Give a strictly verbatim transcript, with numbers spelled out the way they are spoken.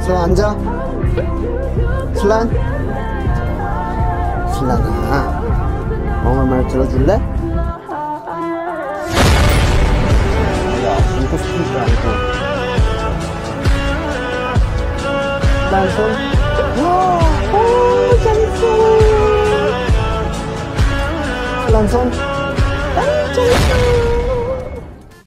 슬란 앉아. 슬란. 슬란아, 엄마 말 들어줄래? 야, 안고 싶은 줄 알고. 슬란 손. 와, 오, 잘했어. 슬란 손. 아, 잘했어.